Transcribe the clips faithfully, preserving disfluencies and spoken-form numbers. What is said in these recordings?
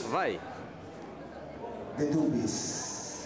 Vai. The Dubis.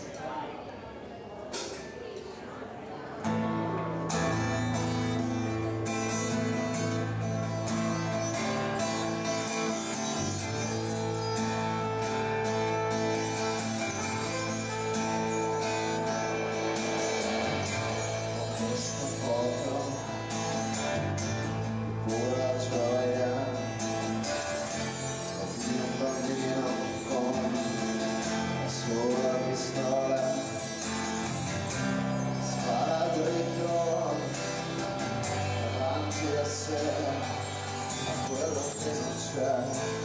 Spara dritto davanti a sé, a quello che non c'è.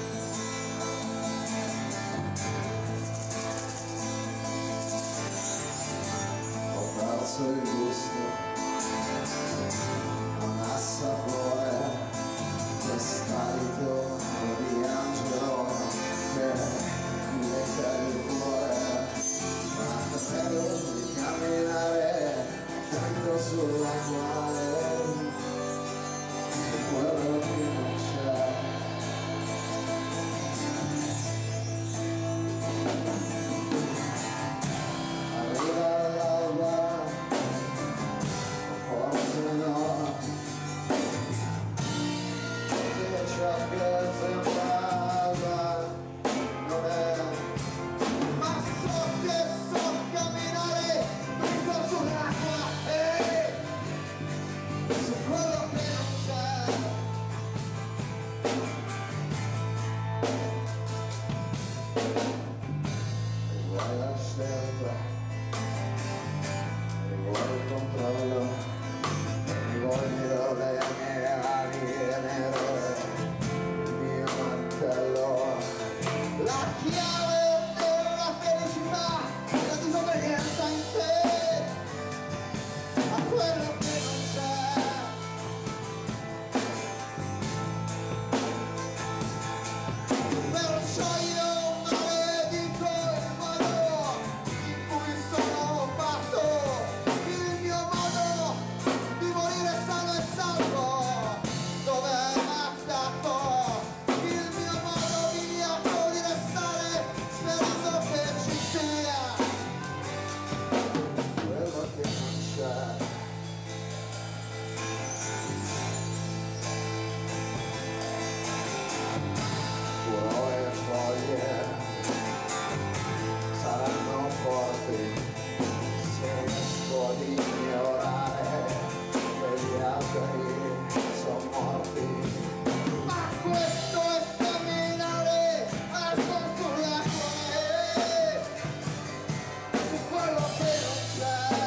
Ho perso il gusto, non ha sapore, quest'alito di angelo che lega il cuore. Credo di camminare tanto sulla quale su quello che non c'è. Arriva l'alba, forse no, perché ciò che sembrava non è. La scelta, rivuole il controllo, rivoglio le mie ali nere, il mio mantello, la chiave della felicità, la disobbedienza in te, a quello che non c'è. Perciò io saranno forti se riesco ad ignorare che gli altri sono morti. Ma questo è camminare al conto sull'acqua, su quello che non c'è.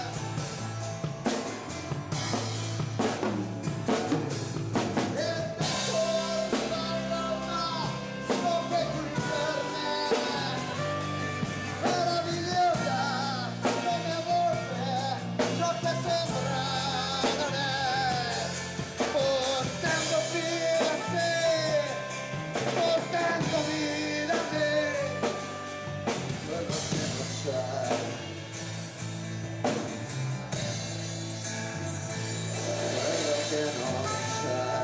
Che non c'è.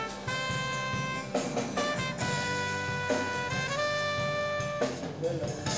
Bella.